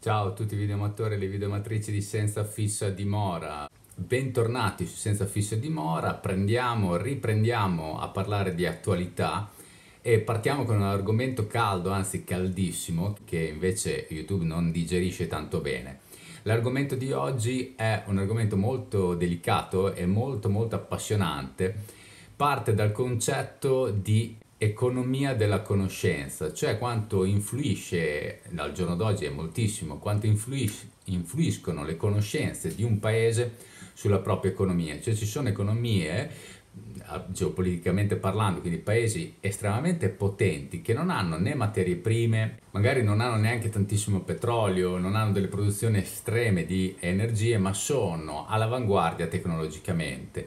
Ciao a tutti i videoamatori e le videoamatrici di Senza Fissa Dimora. Bentornati su Senza Fissa Dimora. Riprendiamo a parlare di attualità e partiamo con un argomento caldo, anzi caldissimo, che invece YouTube non digerisce tanto bene. L'argomento di oggi è un argomento molto delicato e molto appassionante. Parte dal concetto di economia della conoscenza, cioè quanto influisce, al giorno d'oggi è moltissimo, quanto influiscono le conoscenze di un paese sulla propria economia. Cioè ci sono economie, geopoliticamente parlando, quindi paesi estremamente potenti che non hanno né materie prime, magari non hanno neanche tantissimo petrolio, non hanno delle produzioni estreme di energie, ma sono all'avanguardia tecnologicamente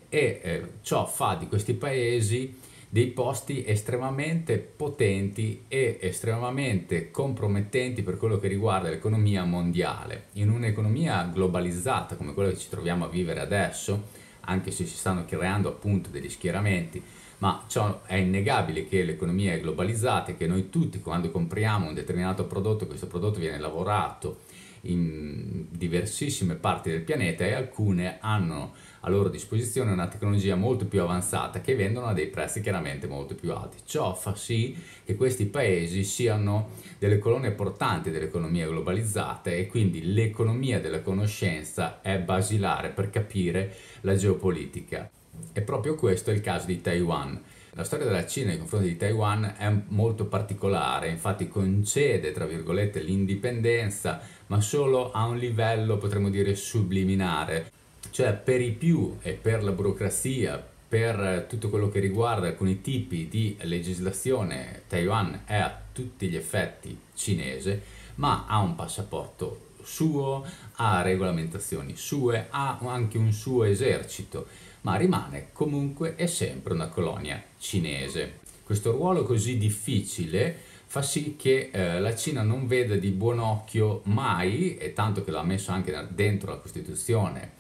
e ciò fa di questi paesi dei posti estremamente potenti e estremamente compromettenti per quello che riguarda l'economia mondiale. In un'economia globalizzata come quella che ci troviamo a vivere adesso, anche se si stanno creando appunto degli schieramenti, ma ciò è innegabile che l'economia è globalizzata e che noi tutti quando compriamo un determinato prodotto, questo prodotto viene lavorato in diversissime parti del pianeta e alcune hanno a loro disposizione una tecnologia molto più avanzata che vendono a dei prezzi chiaramente molto più alti. Ciò fa sì che questi paesi siano delle colonne portanti dell'economia globalizzata e quindi l'economia della conoscenza è basilare per capire la geopolitica. E proprio questo è il caso di Taiwan. La storia della Cina nei confronti di Taiwan è molto particolare, infatti concede, tra virgolette, l'indipendenza, ma solo a un livello, potremmo dire, subliminare. Cioè per i più e per la burocrazia, per tutto quello che riguarda alcuni tipi di legislazione, Taiwan è a tutti gli effetti cinese, ma ha un passaporto suo, ha regolamentazioni sue, ha anche un suo esercito, ma rimane comunque e sempre una colonia cinese. Questo ruolo così difficile fa sì che la Cina non veda di buon occhio mai, e tanto che l'ha messo anche dentro la Costituzione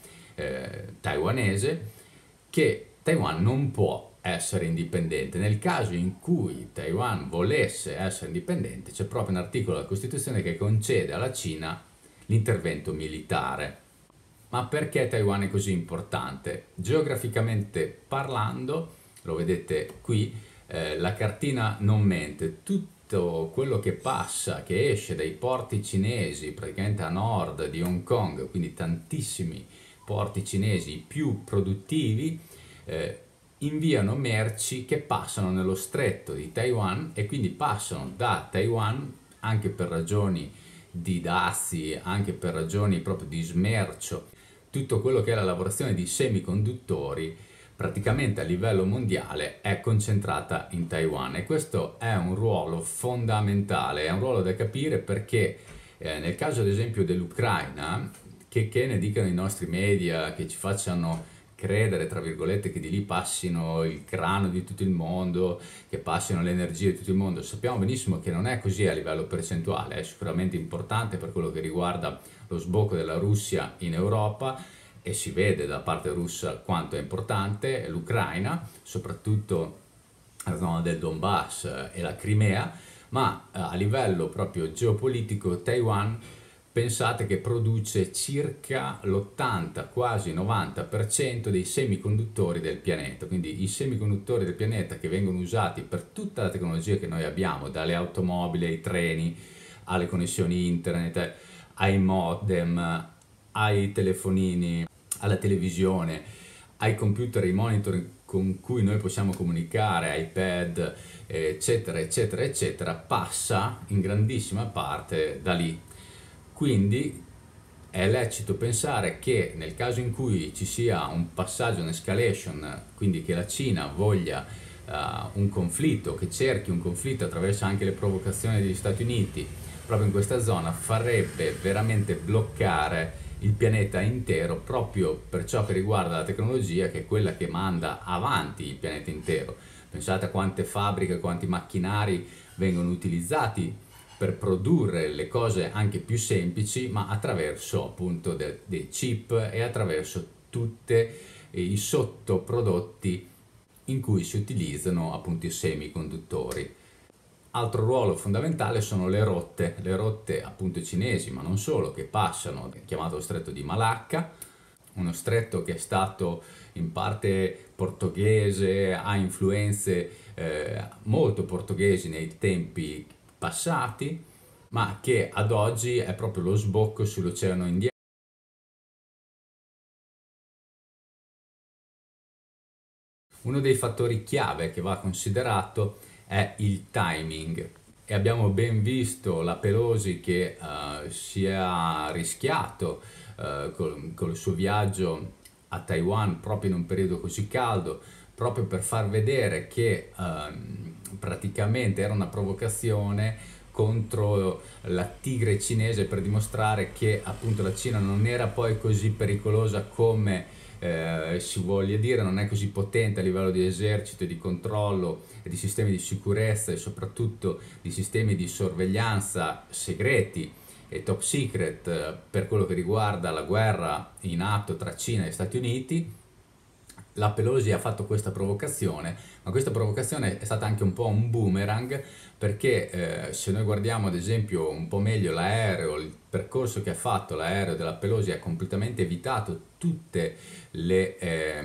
taiwanese, che Taiwan non può essere indipendente. Nel caso in cui Taiwan volesse essere indipendente, c'è proprio un articolo della Costituzione che concede alla Cina l'intervento militare. Ma perché Taiwan è così importante? Geograficamente parlando, lo vedete qui, la cartina non mente, tutto quello che passa, che esce dai porti cinesi, praticamente a nord di Hong Kong, quindi tantissimi porti cinesi più produttivi, inviano merci che passano nello stretto di Taiwan e quindi passano da Taiwan anche per ragioni di dazi, anche per ragioni proprio di smercio. Tutto quello che è la lavorazione di semiconduttori praticamente a livello mondiale è concentrata in Taiwan e questo è un ruolo fondamentale, è un ruolo da capire perché nel caso ad esempio dell'Ucraina, che ne dicano i nostri media, che ci facciano credere, tra virgolette, che di lì passino il grano di tutto il mondo, che passino l'energia di tutto il mondo, sappiamo benissimo che non è così a livello percentuale, è sicuramente importante per quello che riguarda lo sbocco della Russia in Europa e si vede da parte russa quanto è importante l'Ucraina, soprattutto la zona del Donbass e la Crimea, ma a livello proprio geopolitico Taiwan pensate che produce circa l'80, quasi 90% dei semiconduttori del pianeta, quindi i semiconduttori del pianeta che vengono usati per tutta la tecnologia che noi abbiamo, dalle automobili ai treni, alle connessioni internet, ai modem, ai telefonini, alla televisione, ai computer, ai monitor con cui noi possiamo comunicare, iPad, eccetera, passa in grandissima parte da lì. Quindi è lecito pensare che nel caso in cui ci sia un passaggio, un'escalation, quindi che la Cina voglia un conflitto, che cerchi un conflitto attraverso anche le provocazioni degli Stati Uniti, proprio in questa zona farebbe veramente bloccare il pianeta intero proprio per ciò che riguarda la tecnologia che è quella che manda avanti il pianeta intero. Pensate a quante fabbriche, quanti macchinari vengono utilizzati per produrre le cose anche più semplici, ma attraverso appunto dei chip e attraverso tutti i sottoprodotti in cui si utilizzano appunto i semiconduttori. Altro ruolo fondamentale sono le rotte appunto cinesi, ma non solo, che passano, chiamato lo stretto di Malacca, uno stretto che è stato in parte portoghese, ha influenze molto portoghesi nei tempi passati, ma che ad oggi è proprio lo sbocco sull'Oceano Indiano. Uno dei fattori chiave che va considerato è il timing e abbiamo ben visto la Pelosi che si è rischiato col suo viaggio a Taiwan proprio in un periodo così caldo, proprio per far vedere che praticamente era una provocazione contro la tigre cinese, per dimostrare che appunto la Cina non era poi così pericolosa come si voglia dire, non è così potente a livello di esercito, di controllo e di sistemi di sicurezza e soprattutto di sistemi di sorveglianza segreti e top secret per quello che riguarda la guerra in atto tra Cina e Stati Uniti. La Pelosi ha fatto questa provocazione, ma questa provocazione è stata anche un po' un boomerang, perché se noi guardiamo ad esempio un po' meglio l'aereo, il percorso che ha fatto l'aereo della Pelosi ha completamente evitato tutte le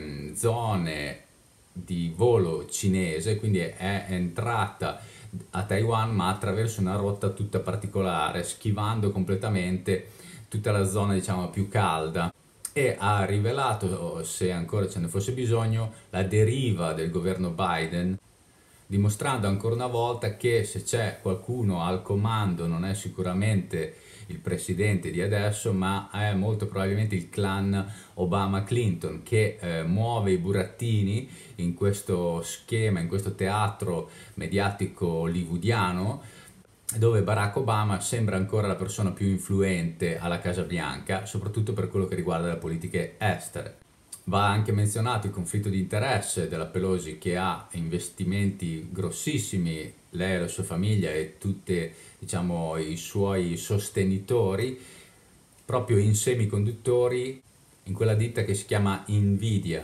zone di volo cinese, quindi è entrata a Taiwan ma attraverso una rotta tutta particolare, schivando completamente tutta la zona diciamo più calda, e ha rivelato, se ancora ce ne fosse bisogno, la deriva del governo Biden, dimostrando ancora una volta che se c'è qualcuno al comando non è sicuramente il presidente di adesso, ma è molto probabilmente il clan Obama-Clinton che muove i burattini in questo schema, in questo teatro mediatico hollywoodiano, dove Barack Obama sembra ancora la persona più influente alla Casa Bianca, soprattutto per quello che riguarda le politiche estere. Va anche menzionato il conflitto di interesse della Pelosi, che ha investimenti grossissimi, lei e la sua famiglia e tutti diciamo, i suoi sostenitori, proprio in semiconduttori, in quella ditta che si chiama Nvidia.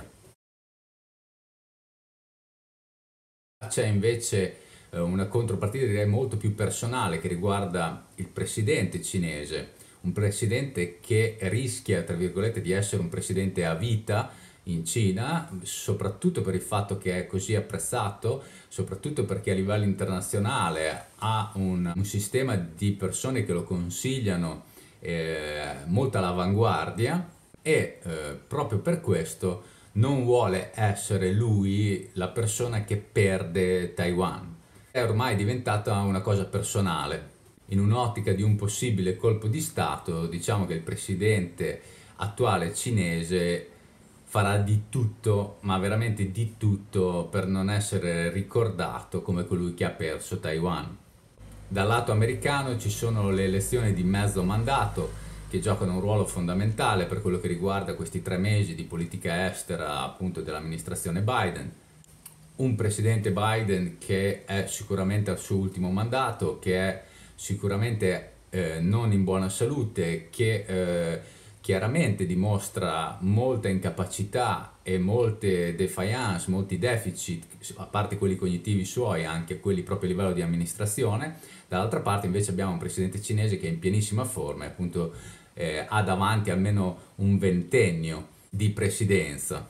C'è invece una contropartita direi molto più personale che riguarda il presidente cinese, un presidente che rischia, tra virgolette, di essere un presidente a vita in Cina, soprattutto per il fatto che è così apprezzato, soprattutto perché a livello internazionale ha un sistema di persone che lo consigliano molto all'avanguardia e proprio per questo non vuole essere lui la persona che perde Taiwan. È ormai diventata una cosa personale. In un'ottica di un possibile colpo di Stato, diciamo che il presidente attuale cinese farà di tutto, ma veramente di tutto, per non essere ricordato come colui che ha perso Taiwan. Dal lato americano ci sono le elezioni di mezzo mandato che giocano un ruolo fondamentale per quello che riguarda questi 3 mesi di politica estera appunto dell'amministrazione Biden. Un presidente Biden che è sicuramente al suo ultimo mandato, che è sicuramente non in buona salute, che chiaramente dimostra molta incapacità e molte defiance, molti deficit, a parte quelli cognitivi suoi, anche quelli proprio a livello di amministrazione. Dall'altra parte invece abbiamo un presidente cinese che è in pienissima forma e appunto ha davanti almeno un ventennio di presidenza.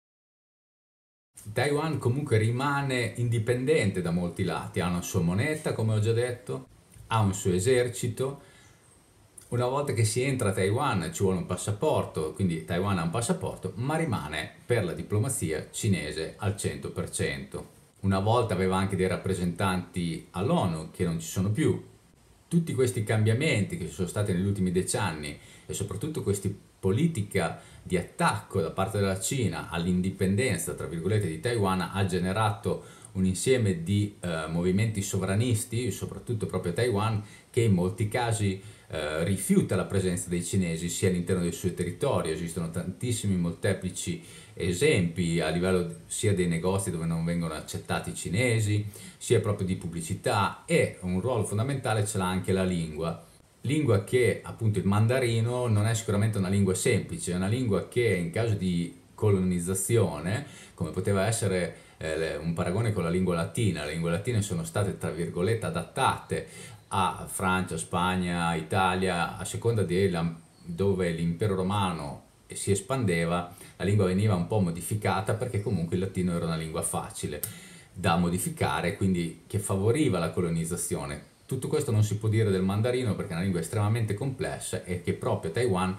Taiwan comunque rimane indipendente da molti lati, ha una sua moneta, come ho già detto, ha un suo esercito. Una volta che si entra a Taiwan ci vuole un passaporto, quindi Taiwan ha un passaporto, ma rimane per la diplomazia cinese al 100%. Una volta aveva anche dei rappresentanti all'ONU che non ci sono più. Tutti questi cambiamenti che ci sono stati negli ultimi 10 anni e soprattutto questa politica di attacco da parte della Cina all'indipendenza, tra virgolette, di Taiwan ha generato un insieme di movimenti sovranisti, soprattutto proprio a Taiwan, che in molti casi rifiuta la presenza dei cinesi sia all'interno del suo territorio. Esistono tantissimi molteplici esempi a livello sia dei negozi dove non vengono accettati i cinesi, sia proprio di pubblicità, e un ruolo fondamentale ce l'ha anche la lingua. Lingua che appunto il mandarino non è sicuramente una lingua semplice, è una lingua che in caso di colonizzazione, come poteva essere un paragone con la lingua latina. Le lingue latine sono state, tra virgolette, adattate a Francia, Spagna, Italia, a seconda dove l'impero romano si espandeva, la lingua veniva un po' modificata perché comunque il latino era una lingua facile da modificare, quindi che favoriva la colonizzazione. Tutto questo non si può dire del mandarino perché è una lingua estremamente complessa e che proprio a Taiwan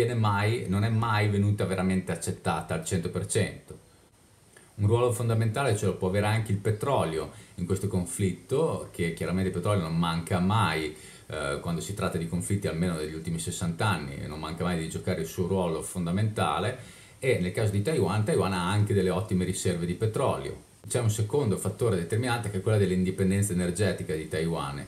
non è mai venuta veramente accettata al 100%. Un ruolo fondamentale ce lo può avere anche il petrolio in questo conflitto, che chiaramente il petrolio non manca mai quando si tratta di conflitti, almeno degli ultimi 60 anni, non manca mai di giocare il suo ruolo fondamentale, e nel caso di Taiwan, Taiwan ha anche delle ottime riserve di petrolio. C'è un secondo fattore determinante che è quella dell'indipendenza energetica di Taiwan.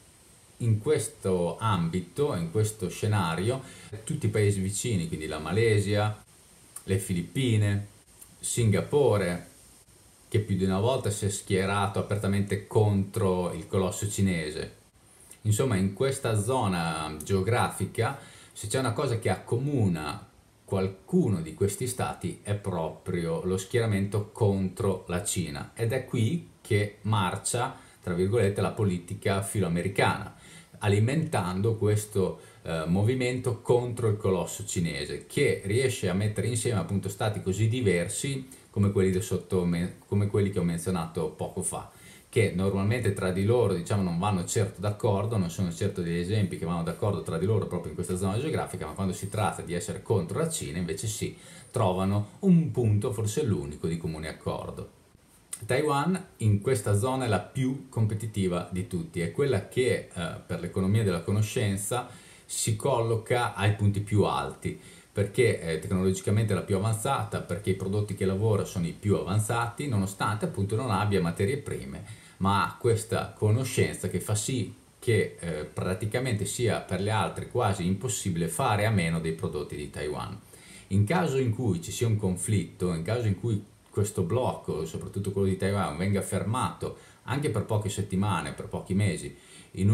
In questo ambito, in questo scenario, tutti i paesi vicini, quindi la Malesia, le Filippine, Singapore, che più di una volta si è schierato apertamente contro il colosso cinese. Insomma, in questa zona geografica, se c'è una cosa che accomuna qualcuno di questi stati è proprio lo schieramento contro la Cina, ed è qui che marcia, tra virgolette, la politica filoamericana, alimentando questo movimento contro il colosso cinese, che riesce a mettere insieme appunto stati così diversi come come quelli che ho menzionato poco fa, che normalmente tra di loro, diciamo, non vanno certo d'accordo, non sono certo degli esempi che vanno d'accordo tra di loro proprio in questa zona geografica, ma quando si tratta di essere contro la Cina invece sì, trovano un punto, forse l'unico, di comune accordo. Taiwan in questa zona è la più competitiva di tutti, è quella che per l'economia della conoscenza si colloca ai punti più alti, perché è tecnologicamente la più avanzata, perché i prodotti che lavora sono i più avanzati, nonostante appunto non abbia materie prime, ma ha questa conoscenza che fa sì che praticamente sia per le altre quasi impossibile fare a meno dei prodotti di Taiwan. In caso in cui ci sia un conflitto, in caso in cui questo blocco, soprattutto quello di Taiwan, venga fermato anche per poche settimane, per pochi mesi, in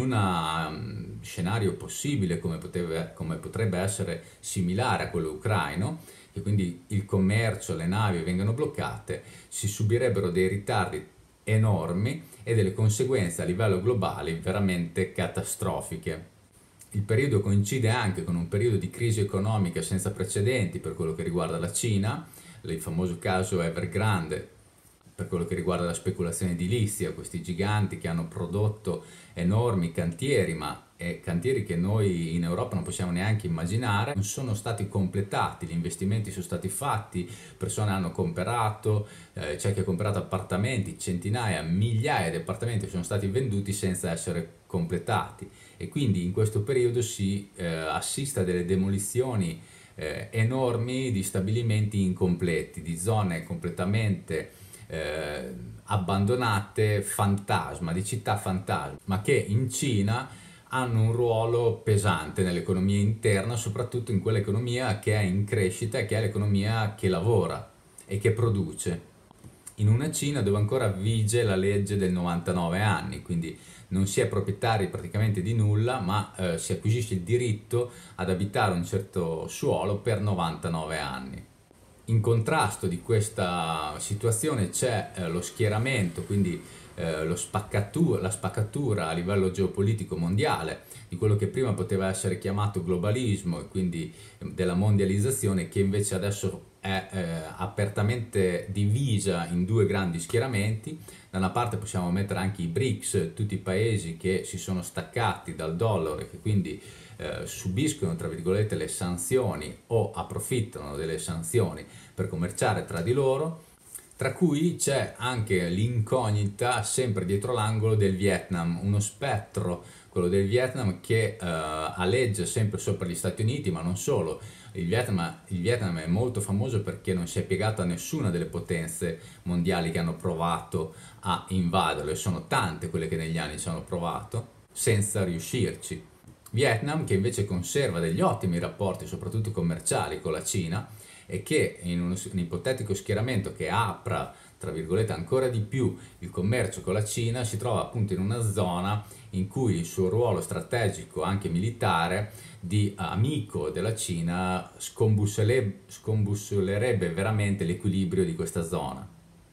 un scenario possibile come potrebbe essere similare a quello ucraino, e quindi il commercio, le navi vengano bloccate, si subirebbero dei ritardi enormi e delle conseguenze a livello globale veramente catastrofiche. Il periodo coincide anche con un periodo di crisi economica senza precedenti per quello che riguarda la Cina, il famoso caso Evergrande per quello che riguarda la speculazione edilizia, questi giganti che hanno prodotto enormi cantieri, ma cantieri che noi in Europa non possiamo neanche immaginare, non sono stati completati, gli investimenti sono stati fatti, persone hanno comprato, c'è chi ha comprato appartamenti, centinaia, migliaia di appartamenti sono stati venduti senza essere completati, e quindi in questo periodo si assiste a delle demolizioni enormi di stabilimenti incompleti, di zone completamente abbandonate, fantasma, di città fantasma, ma che in Cina hanno un ruolo pesante nell'economia interna, soprattutto in quell'economia che è in crescita e che è l'economia che lavora e che produce. In una Cina dove ancora vige la legge del 99 anni, quindi non si è proprietari praticamente di nulla, ma si acquisisce il diritto ad abitare un certo suolo per 99 anni. In contrasto di questa situazione c'è lo schieramento, quindi la spaccatura a livello geopolitico mondiale di quello che prima poteva essere chiamato globalismo e quindi della mondializzazione, che invece adesso è apertamente divisa in due grandi schieramenti. Da una parte possiamo mettere anche i BRICS, tutti i paesi che si sono staccati dal dollaro e che quindi subiscono, tra virgolette, le sanzioni o approfittano delle sanzioni per commerciare tra di loro, tra cui c'è anche l'incognita sempre dietro l'angolo del Vietnam, uno spettro, quello del Vietnam, che aleggia sempre sopra gli Stati Uniti, ma non solo. Il Vietnam è molto famoso perché non si è piegato a nessuna delle potenze mondiali che hanno provato a invaderlo, e sono tante quelle che negli anni ci hanno provato senza riuscirci. Vietnam che invece conserva degli ottimi rapporti, soprattutto commerciali, con la Cina, e che in un ipotetico schieramento che apra, tra virgolette, ancora di più il commercio con la Cina, si trova appunto in una zona in cui il suo ruolo strategico, anche militare, di amico della Cina scombussolerebbe veramente l'equilibrio di questa zona.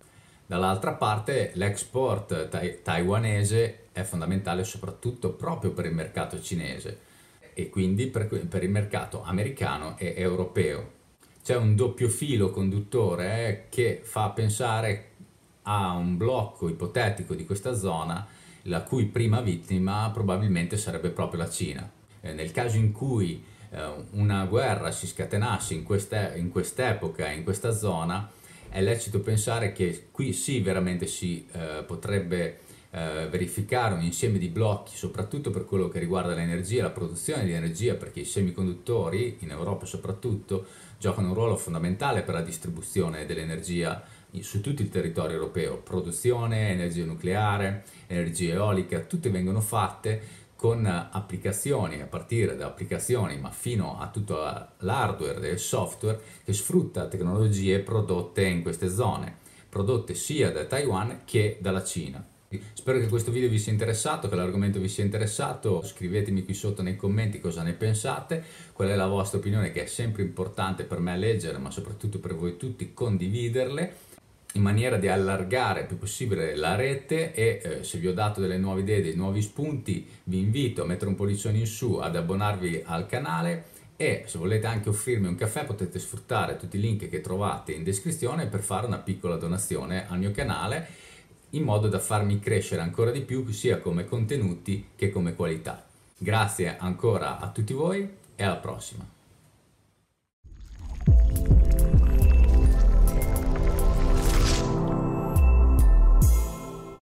Dall'altra parte l'export taiwanese è fondamentale soprattutto proprio per il mercato cinese e quindi per il mercato americano e europeo. C'è un doppio filo conduttore che fa pensare a un blocco ipotetico di questa zona, la cui prima vittima probabilmente sarebbe proprio la Cina. Nel caso in cui una guerra si scatenasse in quest'epoca, in questa zona, è lecito pensare che qui sì veramente si potrebbe verificare un insieme di blocchi, soprattutto per quello che riguarda l'energia, la produzione di energia, perché i semiconduttori, in Europa soprattutto, giocano un ruolo fondamentale per la distribuzione dell'energia su tutto il territorio europeo. Produzione, energia nucleare, energia eolica, tutte vengono fatte con applicazioni, a partire da applicazioni, ma fino a tutto l'hardware e il software che sfrutta tecnologie prodotte in queste zone, prodotte sia da Taiwan che dalla Cina. Spero che questo video vi sia interessato, che l'argomento vi sia interessato. Scrivetemi qui sotto nei commenti cosa ne pensate, qual è la vostra opinione, che è sempre importante per me leggere, ma soprattutto per voi tutti condividerle, in maniera di allargare il più possibile la rete. E se vi ho dato delle nuove idee, dei nuovi spunti, vi invito a mettere un pollicione in su, ad abbonarvi al canale, e se volete anche offrirmi un caffè potete sfruttare tutti i link che trovate in descrizione per fare una piccola donazione al mio canale, in modo da farmi crescere ancora di più sia come contenuti che come qualità. Grazie ancora a tutti voi e alla prossima.